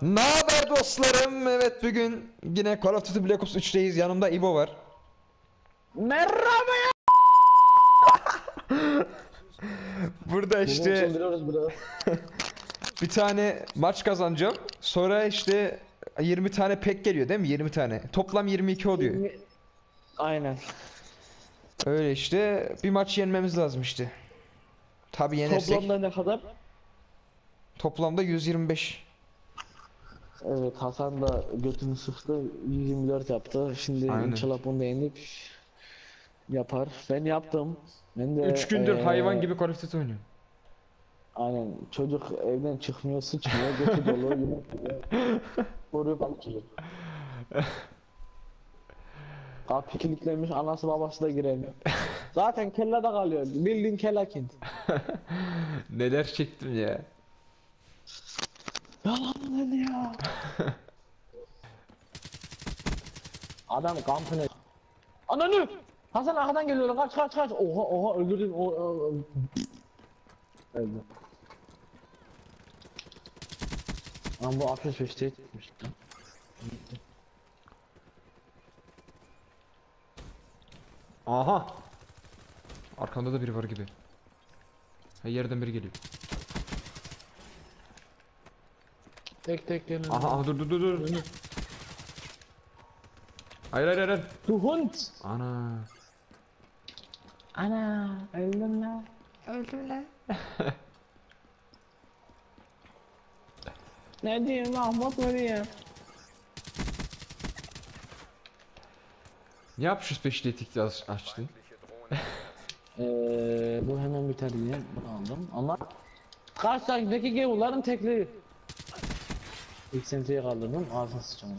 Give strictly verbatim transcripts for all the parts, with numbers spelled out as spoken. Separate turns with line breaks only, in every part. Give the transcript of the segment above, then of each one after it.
Ne haber dostlarım? Evet, bugün yine Call of Duty Black Ops üç'teyiz. Yanımda İbo var.
Merhaba ya.
Burada işte
çıldırıyoruz burada.
bir tane maç kazanacağım. Sonra işte yirmi tane pek geliyor değil mi? yirmi tane. Toplam yirmi iki oluyor.
Aynen.
Öyle işte bir maç yenmemiz lazım işte. Tabi yenersek.
Toplamda ne kadar?
Toplamda yüz yirmi beş.
Evet, Hasan da götünü sıktı, yüz yirmi dört yaptı. Şimdi
Aynen.
inşallah bunu da yenip yapar. Ben yaptım. Ben de
üç gündür
eee,
hayvan gibi Call of Duty oynuyorum.
Aynen, çocuk evden çıkmıyor, sıçmıyor, götü dolu, yemek yiyor. Koruyup alıp çocuk. Kapı kilitlenmiş, anası babası da giremiyor. Zaten kellede kalıyor, bildiğin kelakin.
Neler çektim ya.
Yalan lan ya. Adam kampına. Ananı! Hasan arkadan geliyor, kaç kaç kaç. Oha oha öldürdüm. O, o, o. Öldü. Lan bu altmış beşte gitmiş.
Aha. Arkamda da biri var gibi. Her yerden biri geliyor.
Tek tek gelin.
Aha, aha dur dur dur dur. Hayır hayır hayır.
Du Hund!
Ana.
Ana öldüm lan.
Öldüm lan.
Ne diyeyim Mahmut mu diyeyim?
Ne yapmışız peşinde tikti aç- açtın?
Eee bu hemen biter diye bunu aldım ama karşıdaki gavurların tekleri. İlk senteyi kaldırdım, ağzına sıçamadım.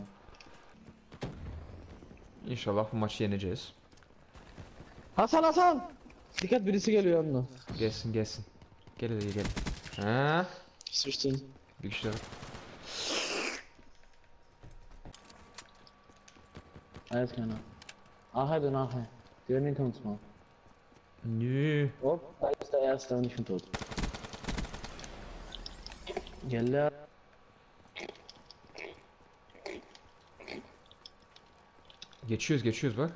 İnşallah bu maçı yeneceğiz.
Hasan Hasan! Dikkat, birisi geliyor yanına.
Gelsin gelsin. Gel hadi gel. Ha?
Sıçtın.
Bir kişi daha var.
Evet kana. Arkaya dön arkaya. Görünün unutma.
Nü.
Hop, da ist der erste und ich bin tot. Gel la.
Geçiyoruz geçiyoruz bak.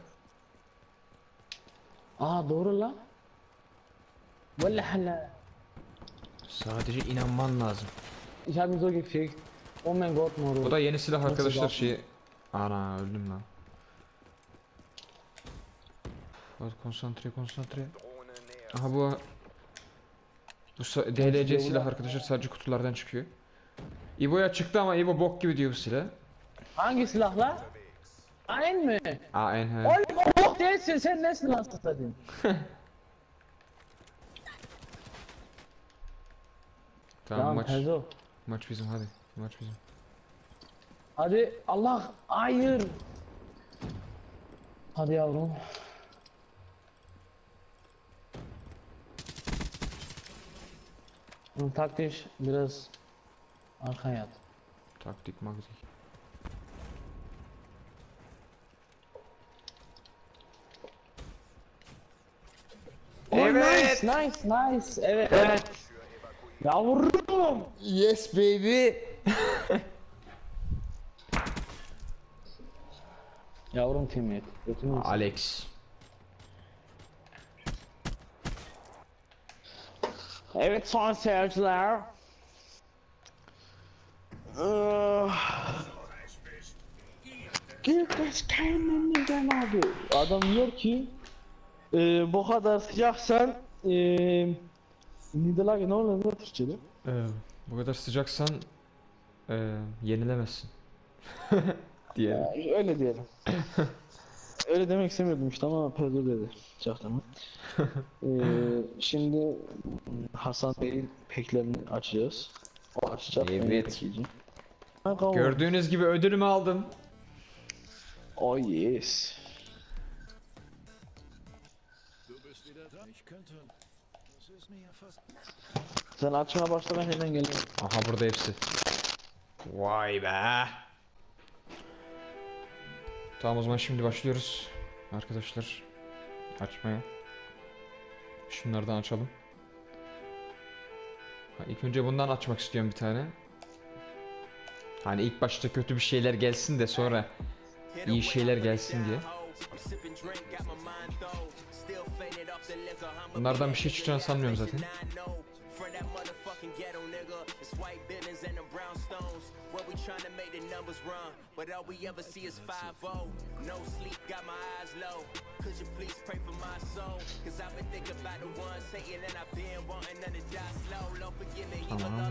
Aa doğru la. Vallahi la.
Sadece inanman lazım.
Ich hab ihn so gekriegt. Oh mein Gott, Moro.
Bu da yeni silah
Nasıl
arkadaşlar
yaptın?
şey. Ana öldüm lan. Hadi konsantre konsantre. Aha bu bu sa- D L C silah arkadaşlar sadece kutulardan çıkıyor. İbo'ya çıktı ama İbo bok gibi diyor bu silah.
Hangi silah la? Ein mi?
A N he.
Oğlum o bok değilsin, sen nesin lan satayım?
Tamam
Tamam
maç.
Pezo.
Maç bizim hadi. Maç bizim.
Hadi Allah, hayır. Hadi yavrum. Hı, taktiş biraz arkaya at.
Taktik maktik.
Oh,
Evet.
nice, nice, nice. Evet, evet. Yavrum.
Yes baby.
Yavrum teammate. Götünü
Alex.
Evet son seyirciler. Gitmiş kendimden abi. Adam diyor ki e, bu kadar sıcaksan e, Niederlage ne oluyor bu Türkçe'de?
Ee, bu kadar sıcaksan e, yenilemezsin. diye.
Ya, öyle diyelim. Öyle demek istemiyordum işte ama Pedro dedi. Çaktırma. ee, şimdi Hasan Bey'in peklerini açacağız. O açacak. ben
Evet.
bekleyeceğim. Ha, kavga.
Gördüğünüz gibi ödülümü aldım.
Oh yes. Sen açmaya başla, ben hemen geliyorum.
Aha burada hepsi. Vay be. Tamam o zaman şimdi başlıyoruz. Arkadaşlar. Açmaya. Şunlardan açalım. Ha, ilk önce bundan açmak istiyorum bir tane. Hani ilk başta kötü bir şeyler gelsin de sonra iyi şeyler gelsin diye. Bunlardan bir şey çıkacağını sanmıyorum zaten. Tamam.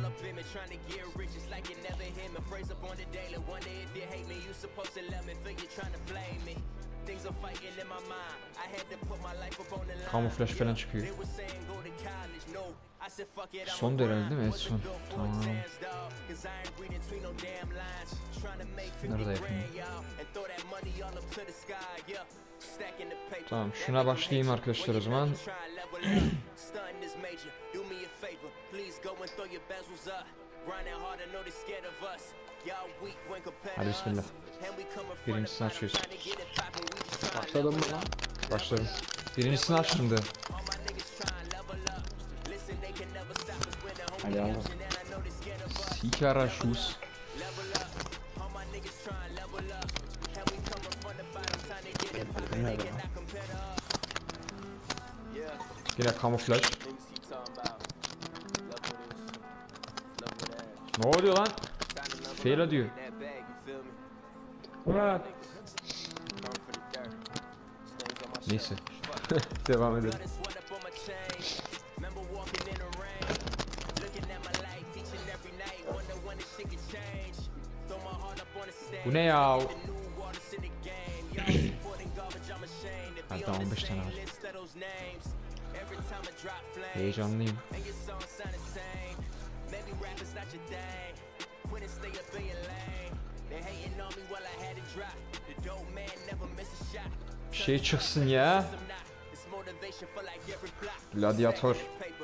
Kamuflaj falan çıkıyor. Son da herhalde değil mi? Evet son. Tamam. Nerede yapayım? Tamam şuna başlayayım arkadaşlar o zaman. Hadi bismillah. Birincisini açıyoruz.
Başladım mı lan?
Başladım. Birincisini aç şimdi.
Hadi abi.
Sikara shoes.
Nerede lan?
Yine kamuflaj. Ne oluyor lan? Fail diyor. Neyse. Devam edelim. Bu ne ya? Hatta on beş tane var. Heyecanlıyım. Bir şey çıksın ya. Gladyatör.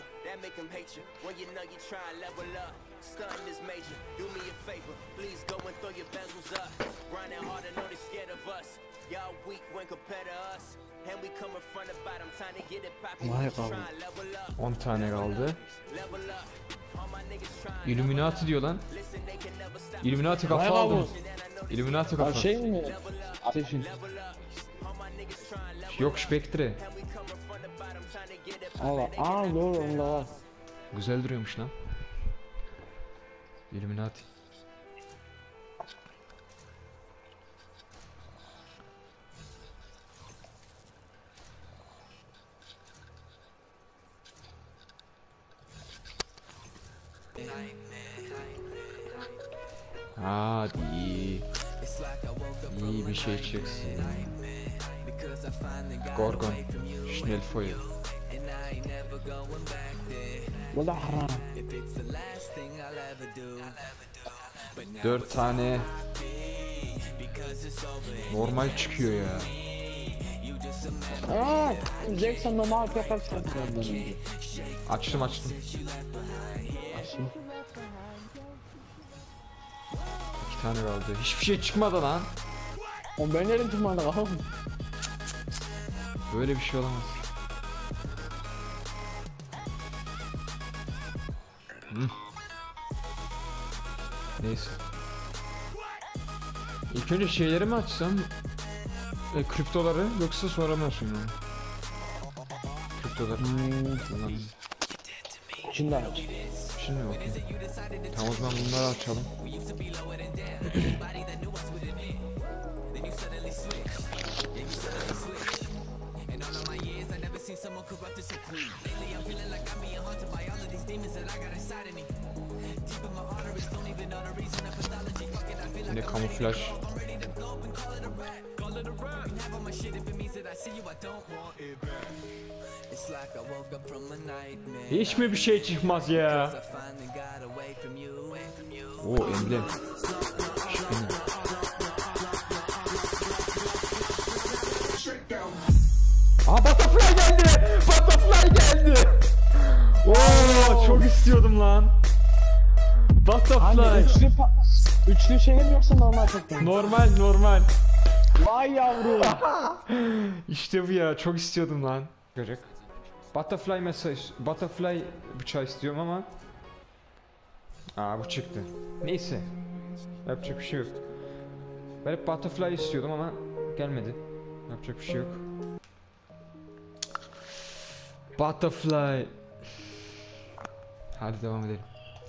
Vay kaldı.
on tane kaldı. Illuminati diyor lan. Illuminati kafa
Vay
aldım.
kaldı.
Illuminati
Abi
kafa.
şey mi? Ateşin.
Yok Spectre.
Allah. Aa doğru onda var.
Güzel duruyormuş lan. Illuminati. Hadi. İyi bir şey çıksın. Gorgon. Schnellfeuer.
Bu da haram.
Dört tane normal çıkıyor ya.
Aa, Jackson normal yaparsın.
Açtım açtım.
Açtım.
İki tane kaldı. Hiçbir şey çıkmadı lan.
O ben yerim tırmandı kalın.
Böyle bir şey olamaz. Hı. Neyse. İlk önce şeyleri mi açsam? E, kriptoları yoksa sonra mı açayım yani? Kriptoları.
Hmm. Şimdi aç.
Şimdi bakayım. Tamam o zaman bunları açalım. Yine kamuflaj. Hiç mi bir şey çıkmaz ya? Oo emblem. Şüpheli. Aa butterfly geldi. Butterfly geldi. Oo çok istiyordum lan. Butterfly.
Hani üçlü, pa- üçlü şey mi yoksa normal tekrar?
Normal normal.
Vay yavrum.
İşte bu ya çok istiyordum lan. Görecek. Butterfly mesaj. Butterfly bıçağı istiyorum ama. Aa bu çıktı. Neyse. Yapacak bir şey yok. Ben hep butterfly istiyordum ama gelmedi. Yapacak bir şey yok. Butterfly. Hadi devam edelim.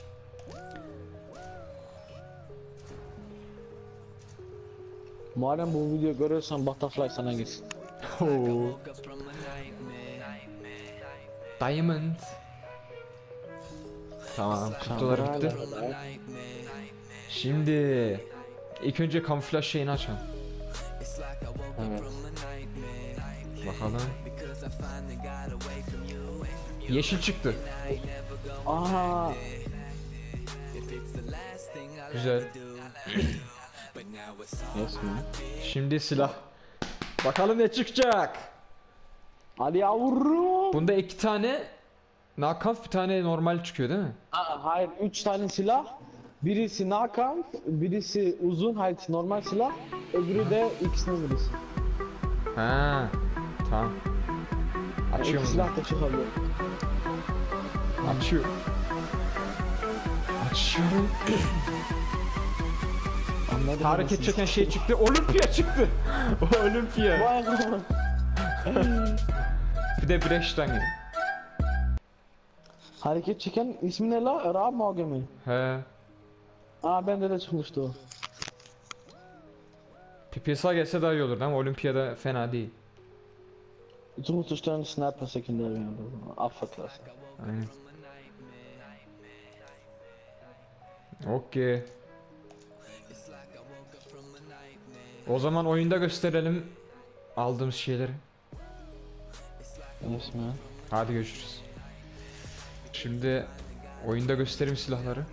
Madem bu videoyu görüyorsan Butterfly sana gitsin.
Oh. Diamond. Tamam, kutular bitti. Şimdi ilk önce kamuflaj şeyini açalım.
Evet.
Bakalım. Yeşil çıktı.
Aha.
Güzel.
Yes mi?
Şimdi silah. Bakalım ne çıkacak.
Hadi yavrum.
Bunda iki tane nakaf, bir tane normal çıkıyor değil mi?
Aa, hayır, üç tane silah. Birisi nakam, birisi uzun, hayır normal silah. Öbürü de ikisinin birisi.
Ha. Tamam.
Yani
Açıyorum.
iki silah da çıkabiliyor.
Açıyor. Açıyorum.
Anladım.
Hareket çeken şey çıktı. Olimpiya çıktı. O olimpiya.
Vay be.
Bir de Brechstange.
Hareket çeken ismi ne la? Raab Mauge mi?
He.
Aa, bende de çıkmıştı o.
P P S A gelse daha iyi olurdu ama olimpiyada fena değil.
Du musst stellen Sniper Secondary oder so. Abwehrklasse.
Aynen. Okey. O zaman oyunda gösterelim aldığımız şeyleri.
Yes man.
Hadi görüşürüz. Şimdi oyunda göstereyim silahları.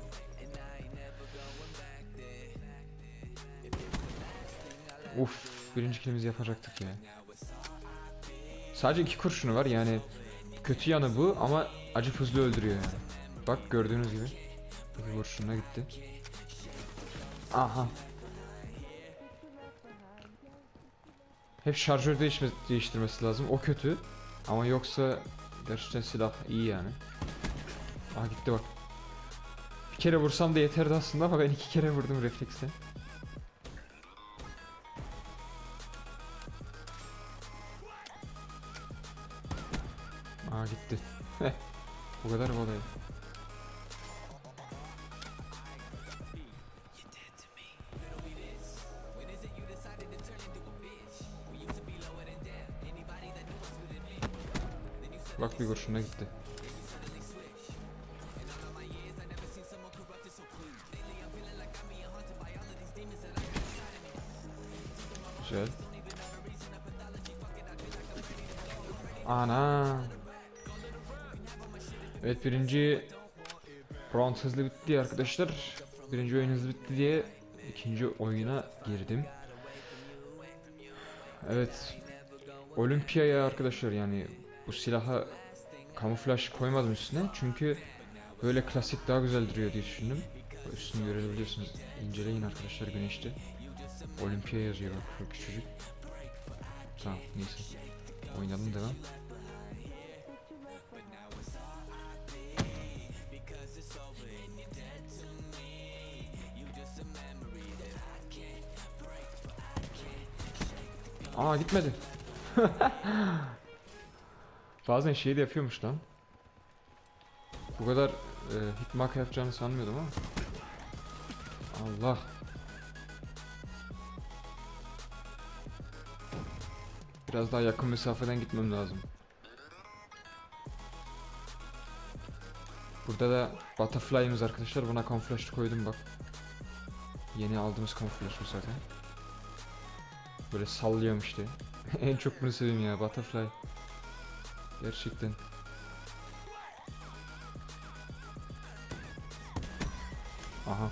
Uf, birinci kilimizi yapacaktık ya. Sadece iki kurşunu var yani. Kötü yanı bu ama acı hızlı öldürüyor yani. Bak gördüğünüz gibi. İki kurşununa gitti. Aha. Hep şarjör değişme, değiştirmesi lazım. O kötü. Ama yoksa gerçekten silah iyi yani. Aha gitti bak. Bir kere vursam da yeterdi aslında ama ben iki kere vurdum refleksle. Aa gitti. Heh. Bu kadar kolay. Bak bir kurşuna gitti. Güzel. Ana. Evet, birinci round hızlı bitti arkadaşlar. Birinci oyun hızlı bitti diye ikinci oyuna girdim. Evet. Olimpiyaya arkadaşlar, yani bu silaha kamuflaj koymadım üstüne çünkü böyle klasik daha güzel duruyor diye düşündüm. Üstünü görebiliyorsunuz. İnceleyin arkadaşlar güneşte. Olimpiya yazıyor bak, şu küçücük. Tamam neyse. Oynadım devam. Aa gitmedi. Bazen şey de yapıyormuş lan. Bu kadar e, hitmark yapacağını sanmıyordum ama. Allah. Biraz daha yakın mesafeden gitmem lazım. Burada da butterfly'ımız arkadaşlar. Buna kamuflaj koydum bak. Yeni aldığımız kamuflaj bu zaten. Böyle sallıyorum işte. En çok bunu seveyim ya, butterfly. Gerçekten. Aha.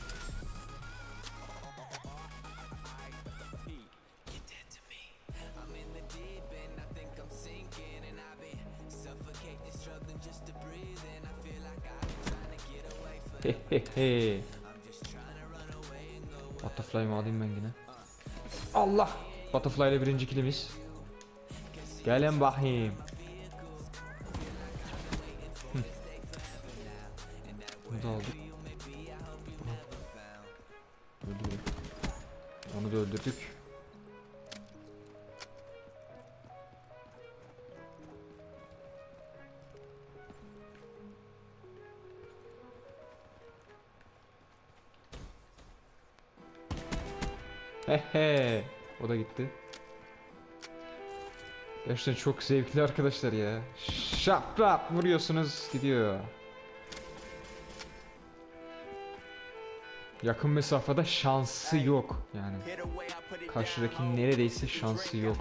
Hehehe. Butterfly'ımı alayım ben yine. Allah! Butterfly ile birinci kilimiz. Gelin bakayım. Bunu da aldık. Bunu da öldürdük. Hehe, o da gitti. Gerçekten çok zevkli arkadaşlar ya. Şap şap vuruyorsunuz gidiyor. Yakın mesafede şansı yok yani. Karşıdaki neredeyse şansı yok.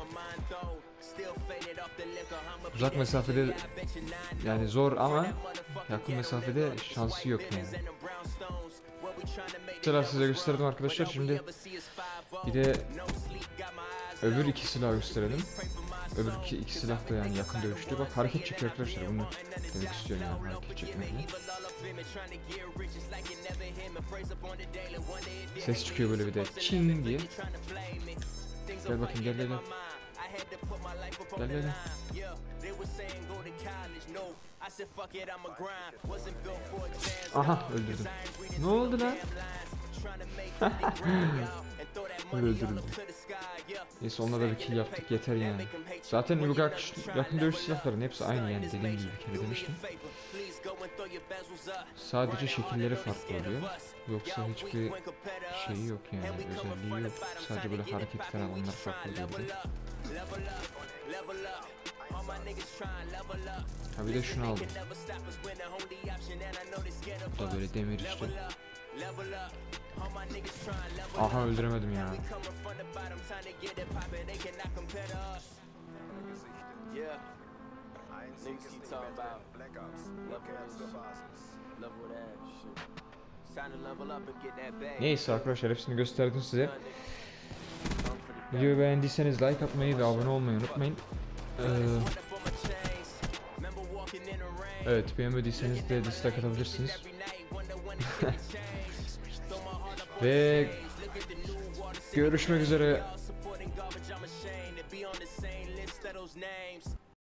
Uzak mesafede yani zor ama yakın mesafede şansı yok yani. Mesela size gösterdim arkadaşlar, şimdi bir de öbür iki silah gösterelim. Öbür iki, iki silah da yani yakın dövüştü. Bak hareket çekiyor arkadaşlar, bunu demek istiyorum yani, hareket çekmeyi. Ses çıkıyor böyle bir de çin diye. Gel bakayım, gel gel gel. Gel gel gel. Aha, öldürdüm. Ne oldu lan? Öldürdüm. Neyse, onunla da bir kill yaptık, yeter yani. Zaten Uygar yakın dövüş silahlarının hepsi aynı yani, dediğim gibi bir kere demiştim. Sadece şekilleri farklı oluyor. Yoksa hiçbir şeyi yok yani, özelliği yok. Sadece böyle hareketler, onlar farklı oluyor. Ha bir de şunu aldım. Bu da böyle demir işte. Aha, öldüremedim ya. Neyse arkadaşlar, hepsini gösterdim size. Videoyu beğendiyseniz like atmayı ve abone olmayı unutmayın. Ee, evet, beğenmediyseniz de dislike atabilirsiniz. Ve görüşmek üzere.